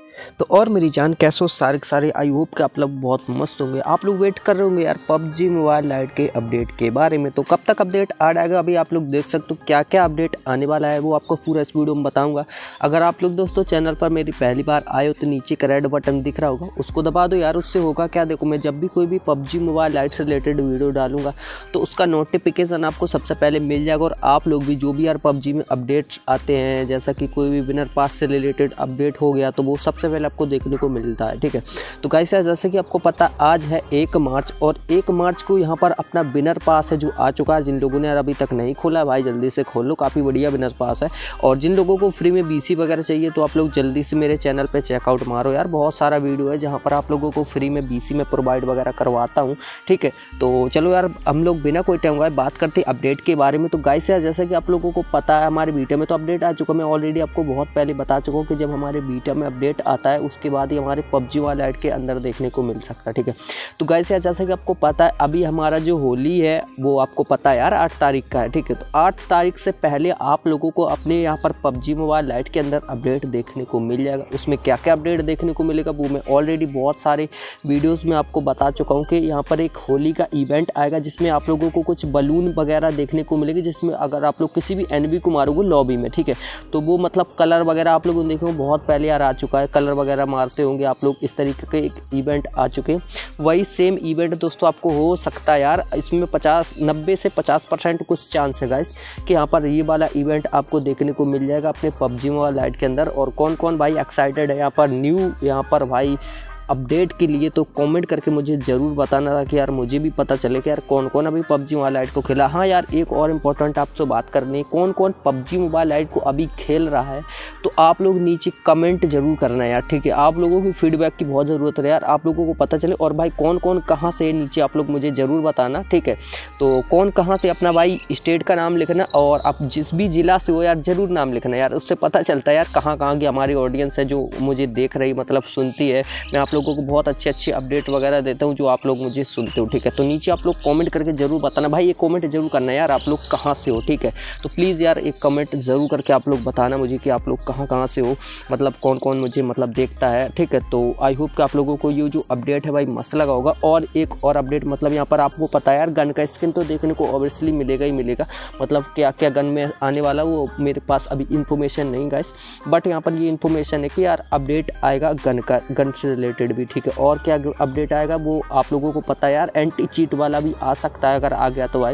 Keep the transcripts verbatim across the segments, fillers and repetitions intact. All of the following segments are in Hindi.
तो और मेरी जान कैसे हो सारे के सारे। आई होप कि आप लोग बहुत मस्त होंगे। आप लोग वेट कर रहे होंगे यार पबजी मोबाइल लाइट के अपडेट के बारे में। तो कब तक अपडेट आ जाएगा अभी आप लोग देख सकते हो क्या क्या अपडेट आने वाला है, वो आपको पूरा इस वीडियो में बताऊंगा। अगर आप लोग दोस्तों चैनल पर मेरी पहली बार आए हो तो नीचे का रेड बटन दिख रहा होगा, उसको दबा दो यार। उससे होगा क्या, देखो मैं जब भी कोई भी पबजी मोबाइल लाइट से रिलेटेड वीडियो डालूंगा तो उसका नोटिफिकेशन आपको सबसे पहले मिल जाएगा। और आप लोग भी जो भी यार पबजी में अपडेट्स आते हैं, जैसा कि कोई भी विनर पास से रिलेटेड अपडेट हो गया, तो वो सबसे पहले आपको देखने को मिलता है। ठीक है, तो गाइस जैसे कि आपको पता आज है एक मार्च, और एक मार्च को यहाँ पर अपना विनर पास है जो आ चुका है। जिन लोगों ने यार अभी तक नहीं खोला भाई जल्दी से खोल लो, काफ़ी बढ़िया विनर पास है। और जिन लोगों को फ्री में बीसी वगैरह चाहिए तो आप लोग जल्दी से मेरे चैनल पे चेकआउट मारो यार, बहुत सारा वीडियो है जहाँ पर आप लोगों को फ्री में बीसी में प्रोवाइड वगैरह करवाता हूँ। ठीक है, तो चलो यार हम लोग बिना कोई टाइम हुआ बात करते हैं अपडेट के बारे में। तो गाइस यार जैसा कि आप लोगों को पता है हमारे बीटा में तो अपडेट आ चुका, मैं ऑलरेडी आपको बहुत पहले बता चुका हूँ कि जब हमारे बीटा में अपडेट आता है उसके बाद ही हमारे पबजी मोबाइल लाइट के अंदर देखने को मिल सकता है। ठीक है, तो गाइस यार जैसा कि आपको पता है अभी हमारा जो होली है वो आपको पता है यार आठ तारीख का है। ठीक है, तो आठ तारीख से पहले आप लोगों को अपने यहाँ पर पबजी मोबाइल लाइट के अंदर अपडेट देखने को मिल जाएगा। उसमें क्या क्या अपडेट देखने को मिलेगा वो मैं ऑलरेडी बहुत सारे वीडियोज़ में आपको बता चुका हूँ कि यहाँ पर एक होली का इवेंट आएगा जिसमें आप लोगों को कुछ बलून वगैरह देखने को मिलेगी, जिसमें अगर आप लोग किसी भी एनिमी को मारोगे लॉबी में, ठीक है, तो वो मतलब कलर वगैरह आप लोगों ने देखो बहुत पहले यार आ चुका है, कलर वगैरह मारते होंगे आप लोग, इस तरीके के एक इवेंट आ चुके हैं। वही सेम इवेंट दोस्तों आपको हो सकता है यार, इसमें पचास नब्बे से पचास परसेंट कुछ चांस है गाइस कि यहाँ पर ये वाला इवेंट आपको देखने को मिल जाएगा अपने पबजी मोबाइल लाइट के अंदर। और कौन कौन भाई एक्साइटेड है यहाँ पर न्यू यहाँ पर भाई अपडेट के लिए, तो कमेंट करके मुझे ज़रूर बताना था कि यार मुझे भी पता चले कि यार कौन कौन अभी पबजी मोबाइल लाइट को खेला। हाँ यार एक और इम्पोर्टेंट आपसे बात करनी है, कौन कौन पबजी मोबाइल लाइट को अभी खेल रहा है तो आप लोग नीचे कमेंट जरूर करना है यार। ठीक है, आप लोगों की फीडबैक की बहुत ज़रूरत है यार, आप लोगों को पता चले। और भाई कौन कौन कहाँ से नीचे आप लोग मुझे ज़रूर बताना। ठीक है, तो कौन कहाँ से अपना भाई स्टेट का नाम लिखना, और आप जिस भी ज़िला से हो यार ज़रूर नाम लिखना यार, उससे पता चलता है यार कहाँ कहाँ की हमारी ऑडियंस है जो मुझे देख रही मतलब सुनती है। मैं आप लोगों को बहुत अच्छे अच्छे अपडेट वगैरह देता हूँ जो आप लोग मुझे सुनते हो। ठीक है, तो नीचे आप लोग कमेंट करके जरूर बताना भाई, ये कमेंट जरूर करना यार आप लोग कहाँ से हो। ठीक है, तो प्लीज़ यार एक कमेंट ज़रूर करके आप लोग बताना मुझे कि आप लोग कहाँ कहाँ से हो, मतलब कौन कौन मुझे मतलब देखता है। ठीक है, तो आई होप कि आप लोगों को ये जो अपडेट है भाई मस्त लगा होगा। और एक और अपडेट मतलब यहाँ पर आपको पता है यार गन का स्किन तो देखने को ऑब्वियसली मिलेगा ही मिलेगा, मतलब क्या क्या गन में आने वाला वो मेरे पास अभी इन्फॉर्मेशन नहीं गाइस, बट यहाँ पर ये इन्फॉर्मेशन है कि यार अपडेट आएगा गन का, गन से रिलेटेड भी। ठीक है, और क्या अपडेट आएगा वो आप लोगों को पता है यार, एंटी चीट वाला भी आ सकता है, अगर आ गया तो भाई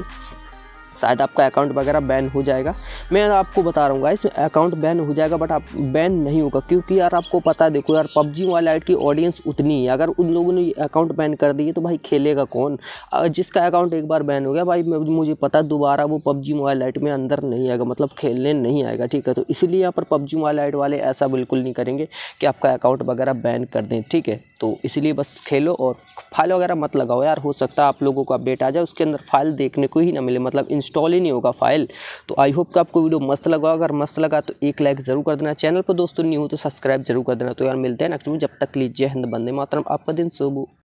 शायद आपका अकाउंट वगैरह बैन हो जाएगा। मैं आपको बता रहा हूँ गाइस अकाउंट बैन हो जाएगा बट आप बैन नहीं होगा, क्योंकि यार आपको पता है देखो यार पबजी मोबाइल लाइट की ऑडियंस उतनी है, अगर उन लोगों ने अकाउंट बैन कर दिए तो भाई खेलेगा कौन। जिसका अकाउंट एक बार बैन हो गया भाई मुझे पता है दोबारा वो पबजी मोबाइल लाइट में अंदर नहीं आएगा, मतलब खेलने नहीं आएगा। ठीक है, तो इसीलिए यहाँ पर पबजी मोबाइल लाइट वाले ऐसा बिल्कुल नहीं करेंगे कि आपका अकाउंट वगैरह बैन कर दें। ठीक है, तो इसलिए बस खेलो और फाइल वगैरह मत लगाओ यार, हो सकता है आप लोगों को अपडेट आ जाए उसके अंदर फाइल देखने को ही ना मिले, मतलब इंस्टॉल ही नहीं होगा फाइल। तो आई होप कि आपको वीडियो मस्त लगा, अगर मस्त लगा तो एक लाइक जरूर कर देना, चैनल पर दोस्तों न्यू हो तो सब्सक्राइब जरूर कर देना। तो यार मिलते हैं नेक्स्ट वीडियो, जब तक लीजिए हिंद, वंदे मातरम, आपका दिन शुभ।